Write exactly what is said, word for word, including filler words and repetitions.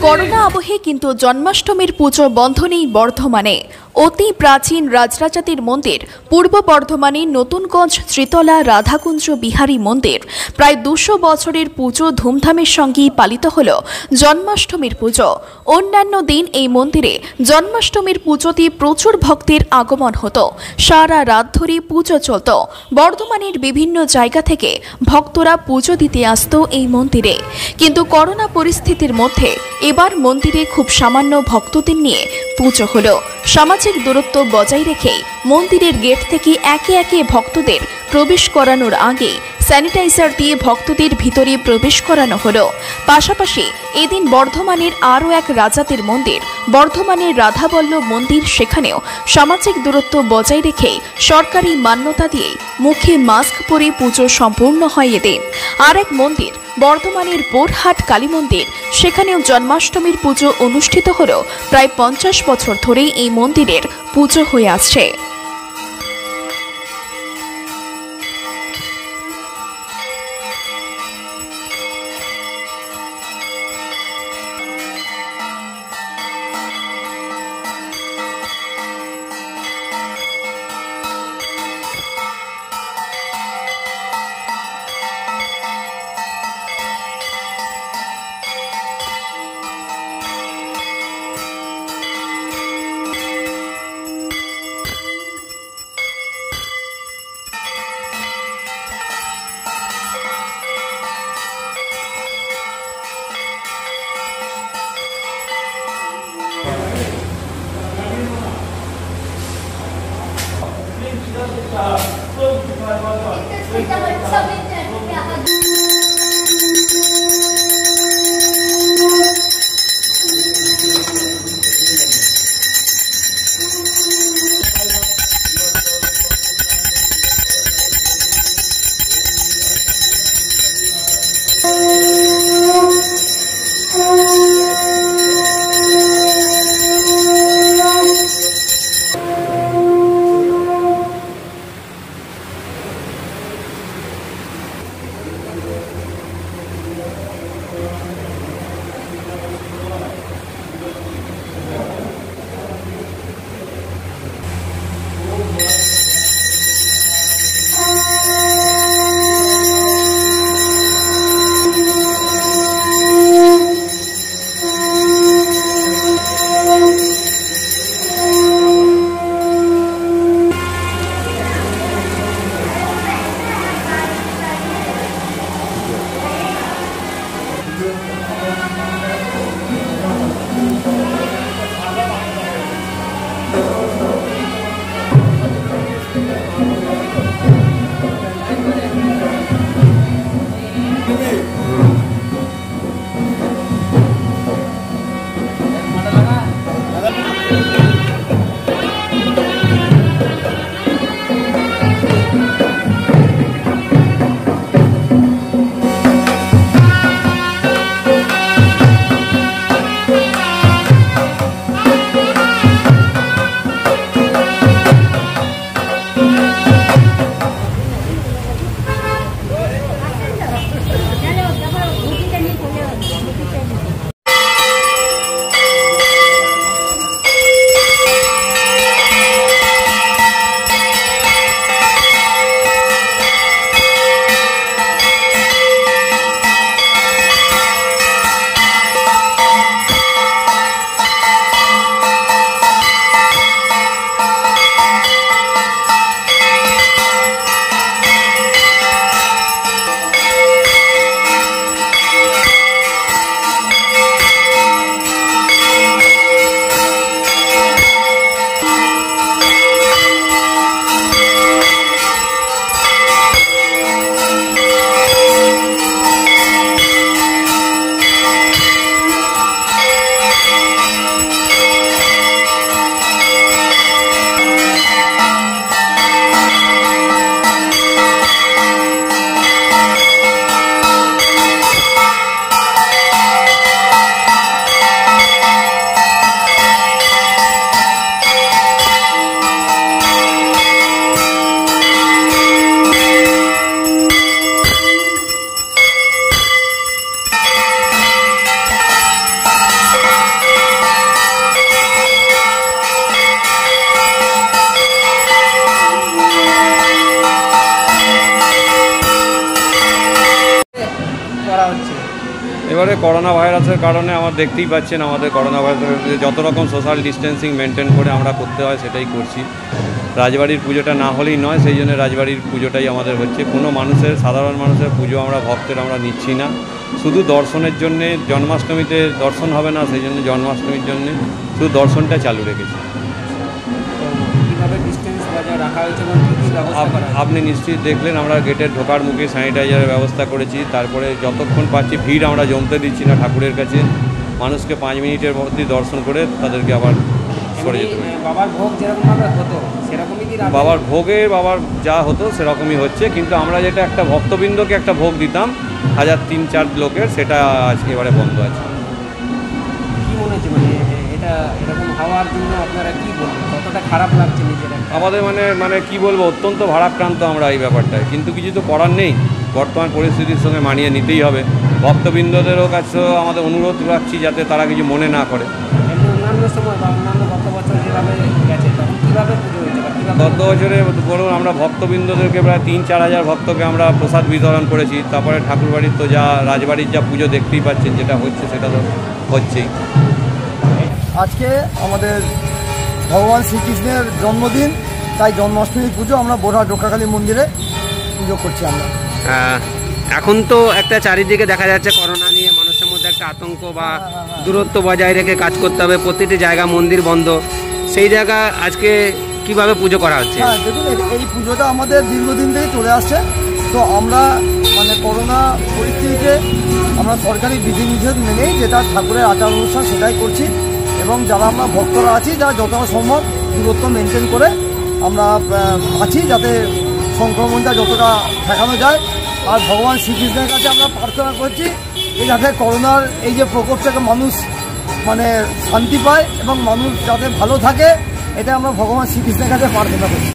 Corona আবহে কিন্তু জন্মাষ্টমীর পুজো বন্ধ নেই বর্ধমানে। অতি প্রাচীন রাজরাজাতির মন্দির পূর্ব বর্ধমানের নতুনগঞ্জ ত্রিতলা রাধাকুঞ্জ বিহারী মন্দির প্রায় দুশো বছরের পুজো ধুমধামের সঙ্গেই পালিত হল জন্মাষ্টমীর পুজো। অন্যান্য দিন এই মন্দিরে জন্মাষ্টমীর পুজোতে প্রচুর ভক্তের আগমন হতো, সারা রাত ধরে পুজো চলত। বর্ধমানের বিভিন্ন জায়গা থেকে ভক্তরা পুজো দিতে আসত এই মন্দিরে, কিন্তু করোনা পরিস্থিতির মধ্যে এবার মন্দিরে খুব সামান্য ভক্তদের নিয়ে পুজো হলো। সামাজিক দূরত্ব বজায় রেখে মন্দিরের গেট থেকে একে একে ভক্তদের প্রবেশ করানোর আগে স্যানিটাইজার দিয়ে ভক্তদের ভিতরে প্রবেশ করানো হলো। পাশাপাশি এদিন বর্ধমানের আরও এক রাজাদের মন্দির বর্ধমানের রাধাবল্লভ মন্দির, সেখানেও সামাজিক দূরত্ব বজায় রেখে সরকারি মান্যতা দিয়ে মুখে মাস্ক পরে পুজো সম্পূর্ণ হয় এদিন। আর এক মন্দির বর্ধমানের বোরহাট কালী মন্দির, সেখানেও জন্মাষ্টমীর পুজো অনুষ্ঠিত হলো। প্রায় পঞ্চাশ বছর ধরেই এই মন্দিরের পুজো হয়ে আসছে। এবারে করোনা ভাইরাসের কারণে আমার দেখতেই পাচ্ছেন আমাদের করোনা ভাইরাসের যত রকম সোশ্যাল ডিস্টেন্সিং মেনটেন করে আমরা করতে হয় সেটাই করছি। রাজবাড়ির পুজোটা না হলেই নয়, সেই জন্য রাজবাড়ির পুজোটাই আমাদের হচ্ছে। কোনো মানুষের সাধারণ মানুষের পুজো আমরা ভক্তের আমরা নিচ্ছি না, শুধু দর্শনের জন্যে। জন্মাষ্টমীতে দর্শন হবে না, সেই জন্য জন্মাষ্টমীর জন্যে শুধু দর্শনটা চালু রেখেছি। আপনি নিশ্চিত দেখলেন আমরা গেটের ঢোকার মুখে স্যানিটাইজারের ব্যবস্থা করেছি। তারপরে যতক্ষণ পাচ্ছি ভিড় আমরা জমতে দিচ্ছি না ঠাকুরের কাছে। মানুষকে পাঁচ মিনিটের মধ্যে দর্শন করে তাদেরকে আবার সরে যেতে হবে। বাবার ভোগ যেরকমভাবে হতো সেরকমই কি? বাবার ভোগে বাবার যা হতো সেরকমই হচ্ছে, কিন্তু আমরা যেটা একটা ভক্তবৃন্দকে একটা ভোগ দিতাম হাজার তিন চার লোকের, সেটা আজকে এবারে বন্ধ আছে। কি মনে হচ্ছে মানে এটা এরকম হওয়ার জন্য আপনারা কি বলবেন, কতটা খারাপ লাগছে নিজেরা? আমাদের মানে মানে কি বলবো, অত্যন্ত ভারাক্রান্ত আমরা এই ব্যাপারটায়, কিন্তু কিছু তো করার নেই। বর্তমান পরিস্থিতির সঙ্গে মানিয়ে নিতেই হবে। ভক্তবৃন্দদেরও কাছেও আমাদের অনুরোধ রাখছি যাতে তারা কিছু মনে না করে। অন্যান্য সময় বা অন্যান্য গত বছর যেভাবে গেছে তখন কীভাবে পুজো হয়েছে? গত বছরে বলুন আমরা ভক্তবৃন্দদেরকে প্রায় তিন চার হাজার ভক্তকে আমরা প্রসাদ বিতরণ করেছি। তারপরে ঠাকুরবাড়ির তো যা রাজবাড়ির যা পুজো দেখতেই পাচ্ছেন, যেটা হচ্ছে সেটা তো হচ্ছেই। আজকে আমাদের ভগবান শ্রীকৃষ্ণের জন্মদিন, তাই জন্মাষ্টমী পুজো আমরা বোরহাট রক্ষাকালী মন্দিরে পুজো করছি আমরা। এখন তো একটা চারিদিকে দেখা যাচ্ছে করোনা নিয়ে মানুষের মধ্যে একটা আতঙ্ক বা দূরত্ব বজায় রেখে কাজ করতে হবে, প্রতিটি জায়গা মন্দির বন্ধ, সেই জায়গা আজকে কিভাবে পুজো করা হচ্ছে? হ্যাঁ দেখুন, এই পুজোটা আমাদের দীর্ঘদিন থেকে চলে আসছে। তো আমরা মানে করোনা পরিস্থিতিতে আমরা সরকারি বিধিনিষেধ মেনেই যেটা ঠাকুরের আচার অনুষ্ঠান সেটাই করছি, এবং যারা আমরা ভক্তরা আছি যারা যতটা সম্ভব দূরত্ব মেনটেন করে আমরা আছি, যাতে সংক্রমণটা যতটা ঠেকানো যায়। আর ভগবান শ্রীকৃষ্ণের কাছে আমরা প্রার্থনা করছি যে যাতে করোনার এই যে প্রকোপ থেকে মানুষ মানে শান্তি পায় এবং মানুষ যাতে ভালো থাকে, এটা আমরা ভগবান শ্রীকৃষ্ণের কাছে প্রার্থনা করছি।